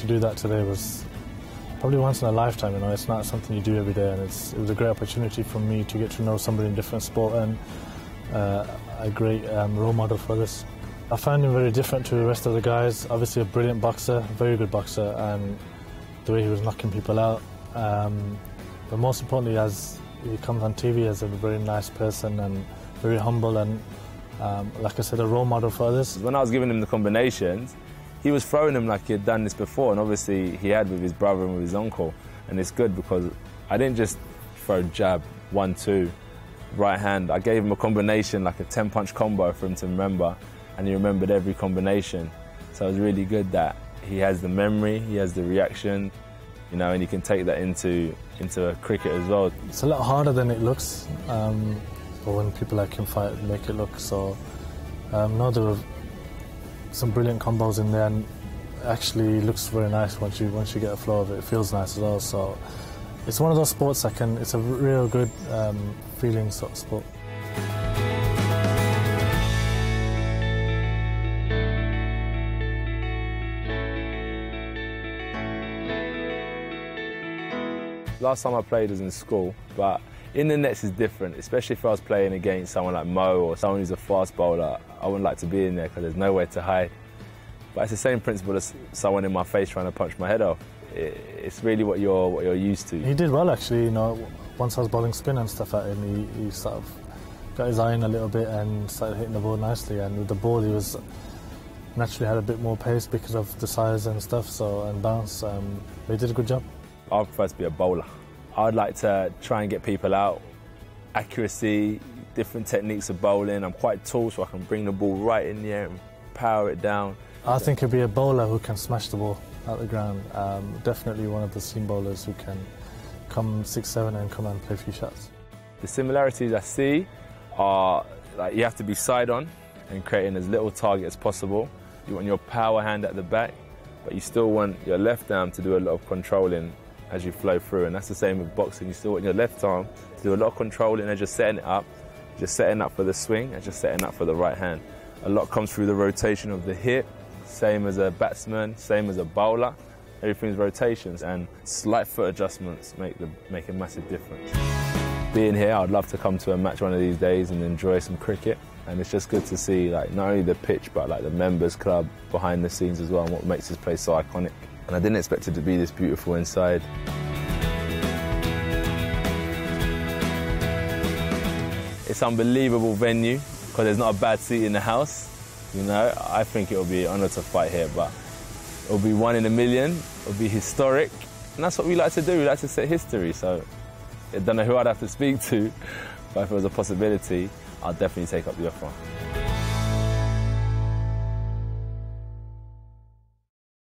to do that today was probably once in a lifetime. You know, it's not something you do every day, and it was a great opportunity for me to get to know somebody in a different sport and a great role model for this. I found him very different to the rest of the guys. Obviously a brilliant boxer, very good boxer, and the way he was knocking people out. But most importantly, as he comes on TV as a very nice person and very humble and, like I said, a role model for others. When I was giving him the combinations, he was throwing them like he had done this before, and obviously he had with his brother and with his uncle. And it's good because I didn't just throw jab, 1-2, right hand. I gave him a combination, like a 10-punch combo for him to remember, and he remembered every combination. So it was really good that he has the memory, he has the reaction, you know, and he can take that into cricket as well. It's a lot harder than it looks, but when people like him fight, make it look so. No, there were some brilliant combos in there, and actually looks very nice once you get a flow of it. It feels nice as well. So it's one of those sports that it's a real good feeling sort of sport. Last time I played was in school, but in the nets is different, especially if I was playing against someone like Mo or someone who's a fast bowler. I wouldn't like to be in there because there's nowhere to hide. But it's the same principle as someone in my face trying to punch my head off. It's really what you're used to. He did well actually, you know. Once I was bowling spin and stuff at him, he sort of got his eye in a little bit and started hitting the ball nicely. And with the ball, he was naturally had a bit more pace because of the size and stuff, and bounce. He did a good job. I prefer to be a bowler. I'd like to try and get people out. Accuracy, different techniques of bowling. I'm quite tall, so I can bring the ball right in the air and power it down. I think he'd be a bowler who can smash the ball out the ground. Definitely one of the seam bowlers who can come 6-7 and come and play a few shots. The similarities I see are like you have to be side on and creating as little target as possible. You want your power hand at the back, but you still want your left arm to do a lot of controlling as you flow through, and that's the same with boxing. You still want your left arm to do a lot of controlling and just setting it up, just setting up for the swing and just setting up for the right hand. A lot comes through the rotation of the hip, same as a batsman, same as a bowler. Everything's rotations, and slight foot adjustments make a massive difference. Being here, I'd love to come to a match one of these days and enjoy some cricket. And it's just good to see like not only the pitch but like the members club behind the scenes as well, and what makes this place so iconic. And I didn't expect it to be this beautiful inside. It's an unbelievable venue because there's not a bad seat in the house. You know, I think it'll be an honour to fight here, but it'll be one in a million. It'll be historic, and that's what we like to do. We like to set history. So I don't know who I'd have to speak to, but if it was a possibility, I'll definitely take up the offer.